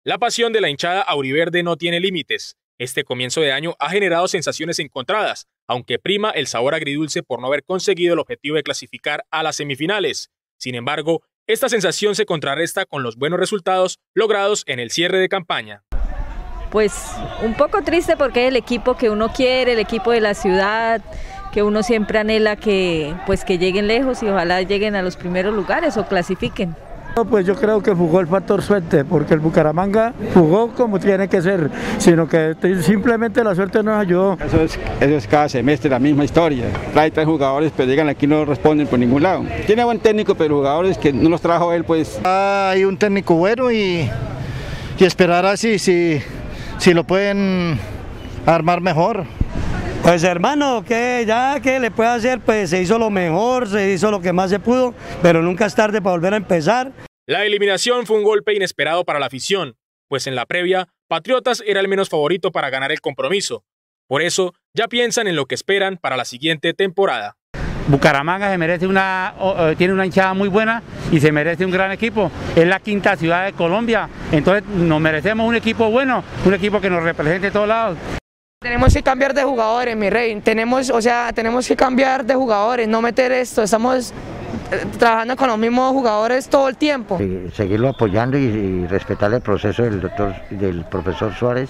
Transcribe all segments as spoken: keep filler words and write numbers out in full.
La pasión de la hinchada auriverde no tiene límites. Este comienzo de año ha generado sensaciones encontradas, aunque prima el sabor agridulce por no haber conseguido el objetivo de clasificar a las semifinales. Sin embargo, esta sensación se contrarresta con los buenos resultados logrados en el cierre de campaña. Pues un poco triste porque es el equipo que uno quiere, el equipo de la ciudad, que uno siempre anhela que, pues, que lleguen lejos y ojalá lleguen a los primeros lugares o clasifiquen. Pues yo creo que jugó el factor suerte, porque el Bucaramanga jugó como tiene que ser, sino que simplemente la suerte nos ayudó. Eso es, eso es cada semestre la misma historia. Trae tres jugadores, pero llegan aquí y no responden por ningún lado. Tiene buen técnico, pero jugadores que no los trajo él, pues. Hay un técnico bueno y, y esperar así, si, si lo pueden armar mejor. Pues hermano, que ya que le puede hacer, pues se hizo lo mejor, se hizo lo que más se pudo, pero nunca es tarde para volver a empezar. La eliminación fue un golpe inesperado para la afición, pues en la previa, Patriotas era el menos favorito para ganar el compromiso. Por eso, ya piensan en lo que esperan para la siguiente temporada. Bucaramanga se merece una, tiene una hinchada muy buena y se merece un gran equipo. Es la quinta ciudad de Colombia, entonces nos merecemos un equipo bueno, un equipo que nos represente de todos lados. Tenemos que cambiar de jugadores, mi rey, tenemos, o sea, tenemos que cambiar de jugadores, no meter esto, estamos trabajando con los mismos jugadores todo el tiempo. Sí, seguirlo apoyando y, y respetar el proceso del doctor, del profesor Suárez,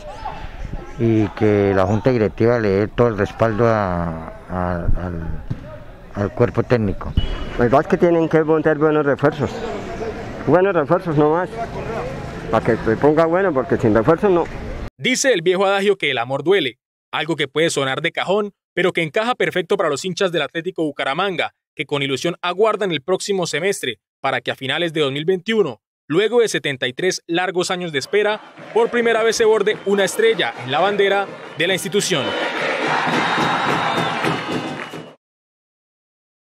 y que la junta directiva le dé todo el respaldo a, a, al, al cuerpo técnico. La verdad es que tienen que montar buenos refuerzos, buenos refuerzos no más, para que se ponga bueno, porque sin refuerzos no. Dice el viejo adagio que el amor duele, algo que puede sonar de cajón, pero que encaja perfecto para los hinchas del Atlético Bucaramanga, que con ilusión aguardan el próximo semestre para que a finales de dos mil veintiuno, luego de setenta y tres largos años de espera, por primera vez se borde una estrella en la bandera de la institución.